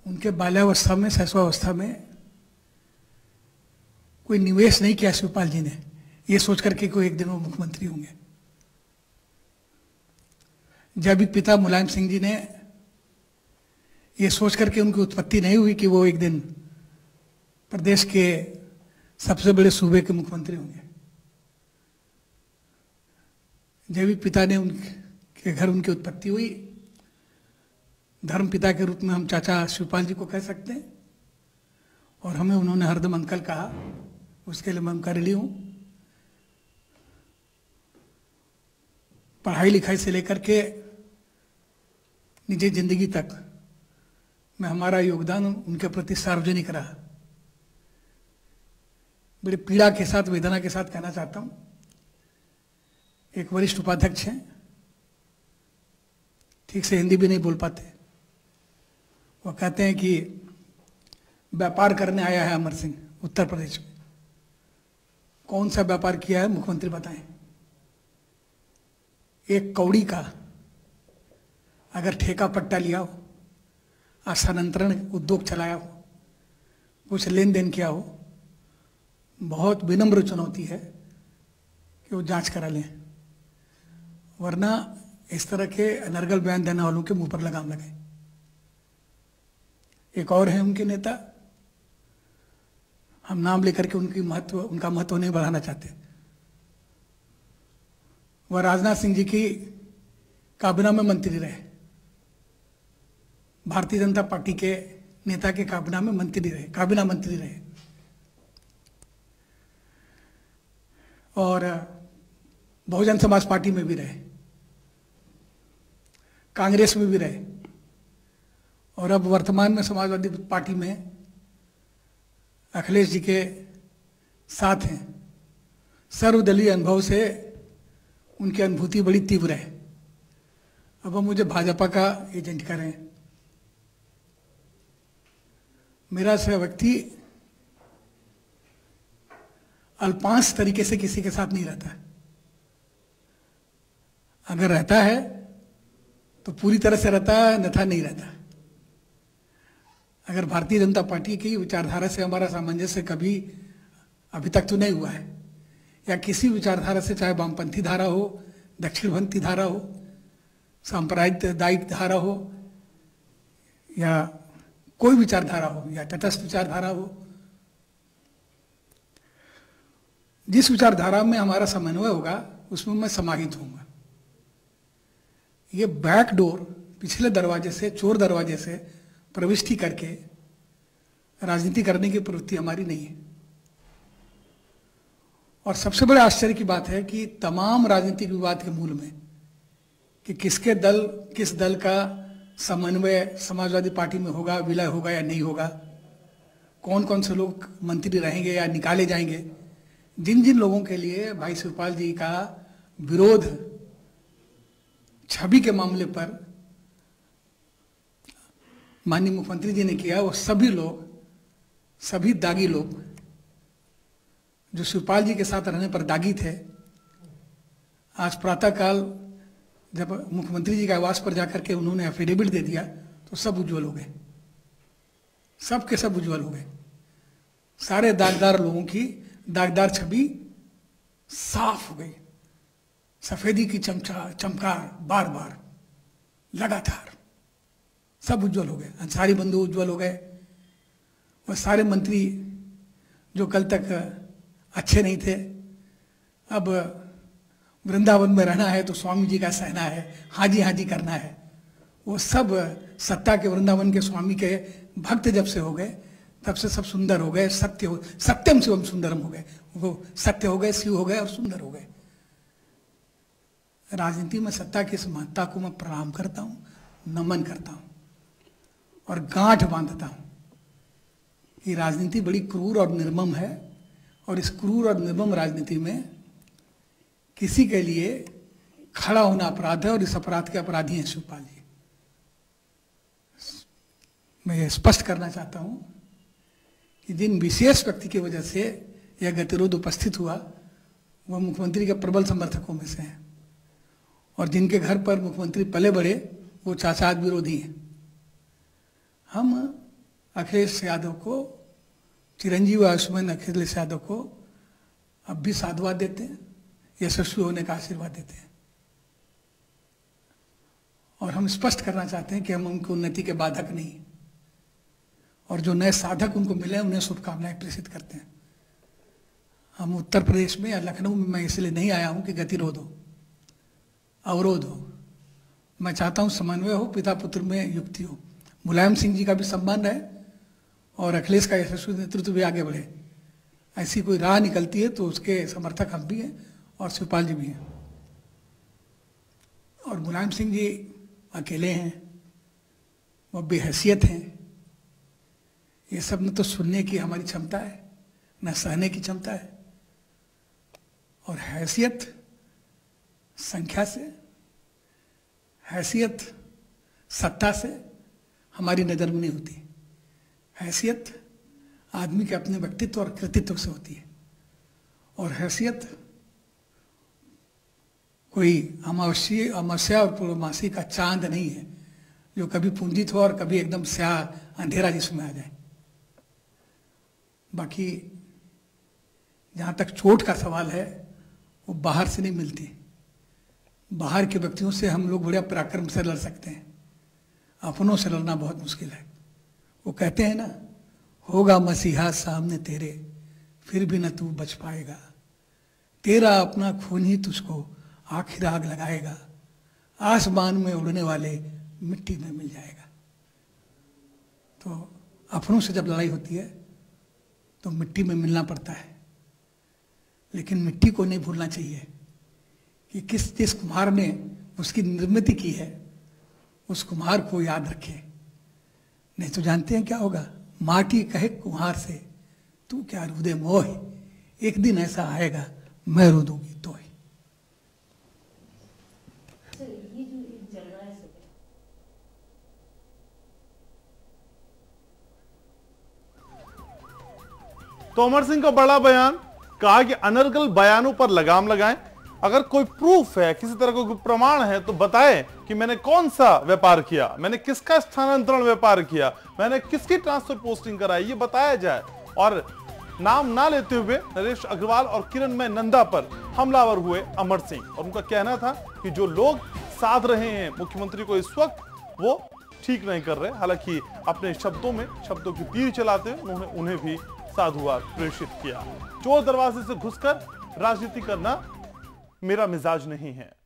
उनके बाल्यावस्था में, शैशवावस्था में कोई निवेश नहीं किया शिवपाल जी ने, ये सोच करके कोई एक दिन वो मुख्यमंत्री होंगे। जब पिता मुलायम सिंह जी ने ये सोच करके उनकी उत्पत्ति नहीं हुई कि वो एक दिन प्रदेश के सबसे बड़े सूबे के मुख्यमंत्री होंगे। जब भी पिता ने उनके घर उनकी उत्पत्ति हुई, धर्म पिता के रूप में हम चाचा शिवपाल जी को कह सकते हैं, और हमें उन्होंने हरदम अंकल कहा, उसके लिए मैं उनका ऋणी हूं। पढ़ाई लिखाई से लेकर के निजी जिंदगी तक मैं हमारा योगदान उनके प्रति सार्वजनिक रहा। बड़ी पीड़ा के साथ, वेदना के साथ कहना चाहता हूं, एक वरिष्ठ उपाध्यक्ष हैं, ठीक से हिंदी भी नहीं बोल पाते, वो कहते हैं कि व्यापार करने आया है अमर सिंह उत्तर प्रदेश में। कौन सा व्यापार किया है मुख्यमंत्री बताएं? एक कौड़ी का अगर ठेका पट्टा लिया हो, स्थानांतरण उद्योग चलाया हो, कुछ लेन देन किया हो, बहुत विनम्र चुनौती है कि वो जांच करा लें, वरना इस तरह के अनर्गल बयान देने वालों के मुंह पर लगाम लगाए। एक और है उनके नेता, हम नाम लेकर के उनका महत्व नहीं बढ़ाना चाहते। वह राजनाथ सिंह जी की काबीना में मंत्री रहे, भारतीय जनता पार्टी के नेता के काबीना में मंत्री रहे, काबीना मंत्री रहे, और बहुजन समाज पार्टी में भी रहे, कांग्रेस में भी रहे, और अब वर्तमान में समाजवादी पार्टी में अखिलेश जी के साथ हैं। सर्वदलीय अनुभव से उनकी अनुभूति बड़ी तीव्र है। अब वो मुझे भाजपा का एजेंट करें। मेरा से व्यक्ति अल्पांश तरीके से किसी के साथ नहीं रहता। अगर रहता है तो पूरी तरह से रहता है, अन्यथा नहीं रहता। अगर भारतीय जनता पार्टी की विचारधारा से हमारा सामंजस्य कभी अभी तक तो नहीं हुआ है, या किसी विचारधारा से, चाहे वामपंथी धारा हो, दक्षिणपंथी धारा हो, सांप्रदायिक धारा हो, या कोई विचारधारा हो, या तटस्थ विचारधारा हो, जिस विचारधारा में हमारा समन्वय होगा उसमें मैं समाहित होऊंगा। ये बैकडोर, पिछले दरवाजे से, चोर दरवाजे से प्रविष्टि करके राजनीति करने की प्रवृत्ति हमारी नहीं है। और सबसे बड़े आश्चर्य की बात है कि तमाम राजनीतिक विवाद के मूल में कि किस दल का समन्वय समाजवादी पार्टी में होगा, विलय होगा या नहीं होगा, कौन कौन से लोग मंत्री रहेंगे या निकाले जाएंगे, जिन जिन लोगों के लिए भाई शिवपाल जी का विरोध छवि के मामले पर माननीय मुख्यमंत्री जी ने किया, वो सभी लोग, सभी दागी लोग जो शिवपाल जी के साथ रहने पर दागी थे, आज प्रातःकाल जब मुख्यमंत्री जी के आवास पर जाकर के उन्होंने एफिडेविट दे दिया तो सब उज्जवल हो गए, सब के सब उज्जवल हो गए। सारे दागदार लोगों की दागदार छवि साफ हो गई, सफेदी की चमकार बार बार लगातार सब उज्जवल हो गए। अंसारी बंधु उज्जवल हो गए, वह सारे मंत्री जो कल तक अच्छे नहीं थे, अब वृंदावन में रहना है तो स्वामी जी का सहना है, हाँ जी करना है, वो सब सत्ता के वृंदावन के स्वामी के भक्त जब से हो गए तब से सब सुंदर हो गए। सत्यम शिवम सुंदरम हो गए, वो सत्य हो गए, शिव हो गए और सुंदर हो गए। राजनीति में सत्ता की इस महत्ता को मैं प्रणाम करता हूं, नमन करता हूं और गांठ बांधता हूं कि राजनीति बड़ी क्रूर और निर्मम है, और इस क्रूर और निर्मम राजनीति में किसी के लिए खड़ा होना अपराध है, और इस अपराध के अपराधी हैं शिवपाल जी। मैं ये स्पष्ट करना चाहता हूं कि जिन विशेष व्यक्ति की वजह से यह गतिरोध उपस्थित हुआ वह मुख्यमंत्री के प्रबल समर्थकों में से हैं, और जिनके घर पर मुख्यमंत्री पले बढ़े वो चाचा विरोधी हैं। हम अखिलेश यादव को, चिरंजीवी आयुष्मान अखिलेश यादव को अब भी साधुवाद देते हैं, यशस्वी होने का आशीर्वाद देते हैं। और हम स्पष्ट करना चाहते हैं कि हम उनकी उन्नति के बाधक नहीं, और जो नए साधक उनको मिले उन्हें शुभकामनाएं प्रेषित करते हैं। हम उत्तर प्रदेश में या लखनऊ में मैं इसलिए नहीं आया हूं कि गतिरोध हो, अवरोध हो। मैं चाहता हूं समन्वय हो, पिता पुत्र में युक्ति हो, मुलायम सिंह जी का भी सम्मान रहे और अखिलेश का यशस्वी नेतृत्व भी आगे बढ़े। ऐसी कोई राह निकलती है तो उसके समर्थक हम भी हैं और शिवपाल जी भी हैं। और मुलायम सिंह जी अकेले हैं, वो बेहैसियत हैं। ये सब न तो सुनने की हमारी क्षमता है, न सहने की क्षमता है। और हैसियत संख्या से, हैसियत सत्ता से हमारी नज़र में नहीं होती। हैसियत आदमी के अपने व्यक्तित्व और कृतित्व से होती है। और हैसियत कोई अमावस्या और पूर्णमासी का चांद नहीं है जो कभी पुंजित हो और कभी एकदम स्याह अंधेरा जिसमें आ जाए। बाकी जहाँ तक चोट का सवाल है वो बाहर से नहीं मिलती। बाहर के व्यक्तियों से हम लोग बड़े पराक्रम से लड़ सकते हैं, अपनों से लड़ना बहुत मुश्किल है। वो कहते हैं ना, होगा मसीहा सामने तेरे, फिर भी न तू बच पाएगा, तेरा अपना खून ही तुझको आखिर आग लगाएगा, आसमान में उड़ने वाले मिट्टी में मिल जाएगा। तो अपनों से जब लड़ाई होती है तो मिट्टी में मिलना पड़ता है, लेकिन मिट्टी को नहीं भूलना चाहिए कि जिस कुम्हार ने उसकी निर्मित की है उस कुम्हार को याद रखे। नहीं तो जानते हैं क्या होगा, माटी कहे कुम्हार से, तू क्या रूदे मोह, एक दिन ऐसा आएगा मैं रो दूंगी तो ही। तो अमर सिंह का बड़ा बयान, कहा कि अनर्गल बयानों पर लगाम लगाएं। अगर कोई प्रूफ है, किसी तरह का कोई प्रमाण है तो बताएं कि मैंने कौन सा व्यापार किया, मैंने किसका स्थानांतरण व्यापार किया, मैंने किसकी ट्रांसफर पोस्टिंग कराई, ये बताया जाए। और नाम ना लेते हुए नरेश अग्रवाल और किरणमय नंदा पर हमलावर हुए अमर सिंह, और उनका कहना था कि जो लोग साध रहे हैं मुख्यमंत्री को इस वक्त, वो ठीक नहीं कर रहे। हालांकि अपने शब्दों में शब्दों की तीर चलाते उन्होंने उन्हें भी साधुवाद प्रेषित किया। चोर दरवाजे से घुसकर राजनीति करना मेरा मिजाज नहीं है।